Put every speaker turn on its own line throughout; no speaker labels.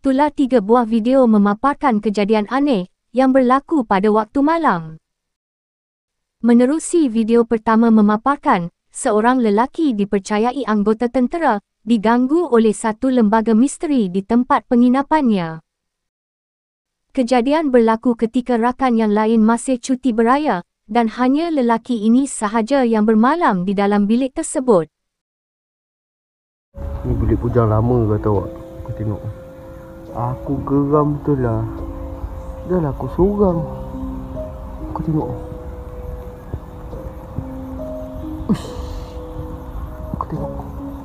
Itulah 3 buah video memaparkan kejadian aneh yang berlaku pada waktu malam. Menerusi video pertama memaparkan, seorang lelaki dipercayai anggota tentera diganggu oleh satu lembaga misteri di tempat penginapannya. Kejadian berlaku ketika rakan yang lain masih cuti beraya dan hanya lelaki ini sahaja yang bermalam di dalam bilik tersebut.
Ni bilik pujang lama kata awak. Kau tengok. Aku geram betul lah. Dah lah aku seorang. Kau tengok. Uish. Kau tengok.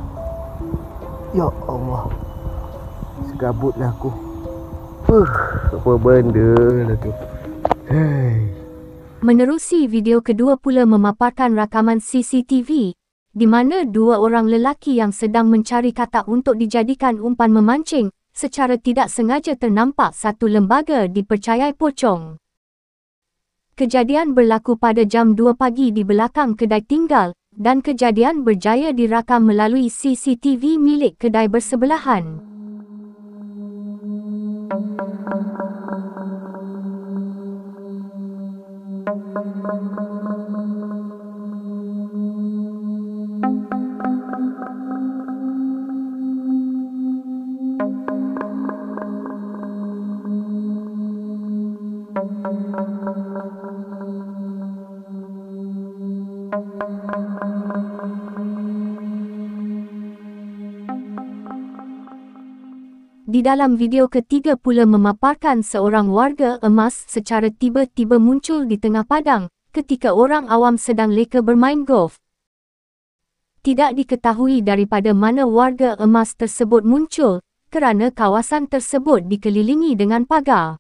Ya Allah. Segabutlah aku. Apa benda lah tu. Hei.
Menerusi video kedua pula memaparkan rakaman CCTV di mana 2 orang lelaki yang sedang mencari katak untuk dijadikan umpan memancing secara tidak sengaja ternampak satu lembaga dipercayai pocong. Kejadian berlaku pada jam 2 pagi di belakang kedai tinggal dan kejadian berjaya dirakam melalui CCTV milik kedai bersebelahan. Di dalam video ketiga pula memaparkan seorang warga emas secara tiba-tiba muncul di tengah padang ketika orang awam sedang leka bermain golf. Tidak diketahui daripada mana warga emas tersebut muncul kerana kawasan tersebut dikelilingi dengan pagar.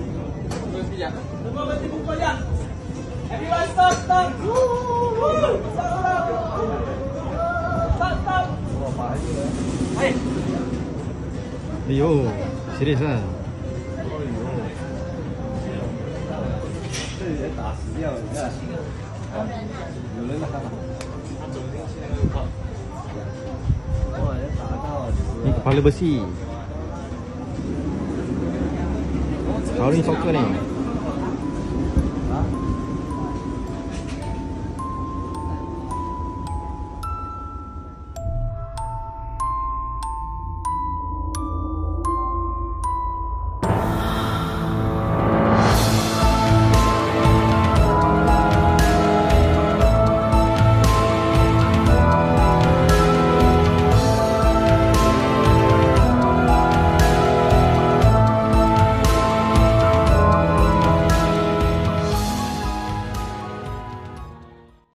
Ayo, serius lah. Ni kepala besi. Kau ni soccer ni.